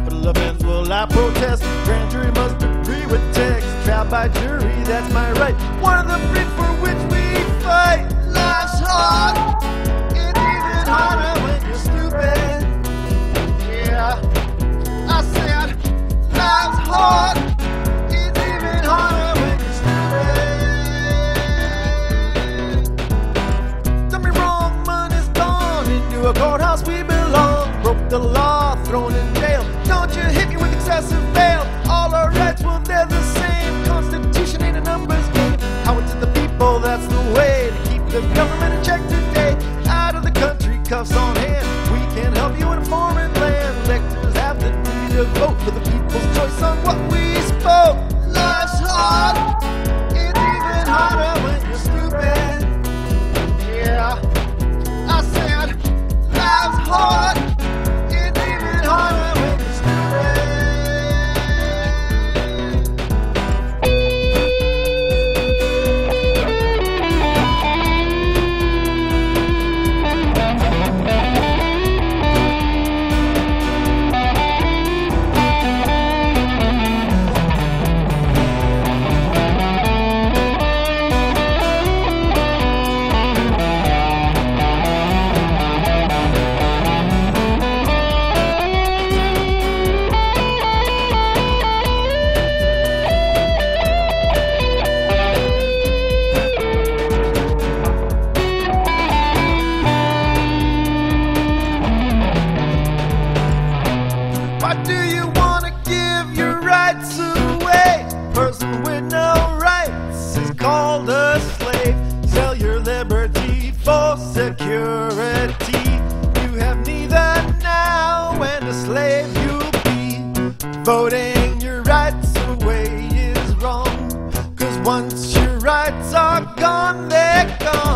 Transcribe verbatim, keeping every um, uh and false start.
capital offense, will I protest? Grand jury must agree with text. Trial by jury, that's my right. One of the bricks for which we fight. Life's hard. It's even harder when you're stupid. Yeah, I said life's hard. It's even harder when you're stupid. Tell me wrong, money's gone into a courthouse we belong. Broke the law, thrown in jail. Don't you hit me with excessive bail. All our rights, well, they're the same. Constitution ain't a numbers game. Power to the people, that's the way to keep the government in check today. Out of the country, cuffs on hand. We can help you in a foreign land. Electors have the duty to vote for the people's choice on what we spoke. Life's hard. It's even harder when you're stupid. Yeah, I said life's hard. It's even harder when you're stupid. Why do you want to give your rights away? Person with no rights is called a slave. Sell your liberty for security. You have neither now, and a slave you'll be. Voting your rights away is wrong, 'cause once your rights are gone, they're gone.